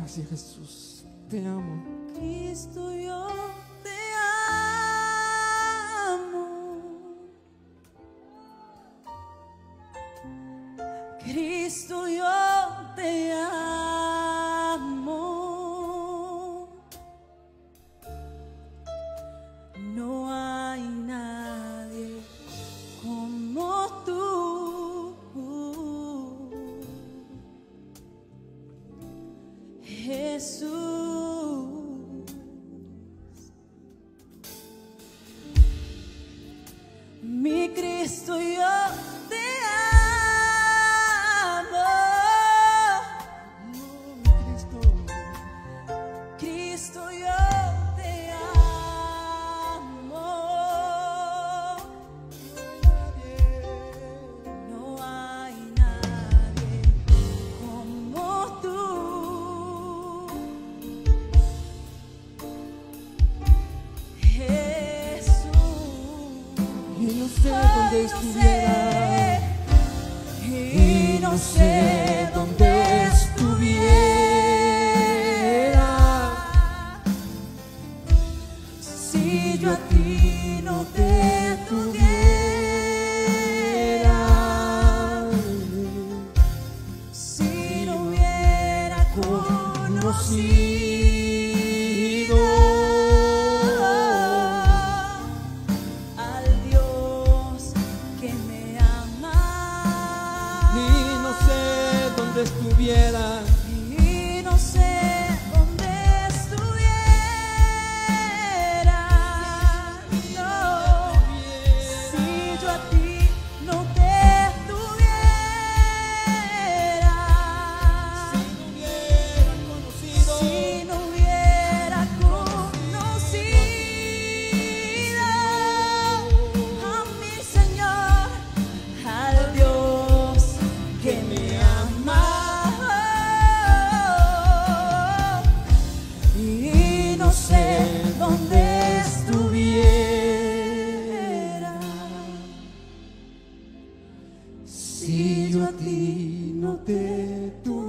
Gracias, Jesús. Te amo. Cristo, yo te amo. Cristo, yo te amo. No hay nadie como tú, Jesús. Mi Cristo, yo te amo. Mi Cristo. Cristo, yo te amo. No hay nadie como tú, Jesús. Y no sé dónde estuviera. Y no sé dónde estuviera si yo a ti no te tuviera, si no hubiera conocido al Dios que me ama. Y no sé dónde estuviera. Y no sé dónde estuviera, no, si yo a ti no te tuviera, si no hubiera conocido a mi Señor, al Dios que me ama. Y no sé dónde estuviera Si yo a ti no te tuviera.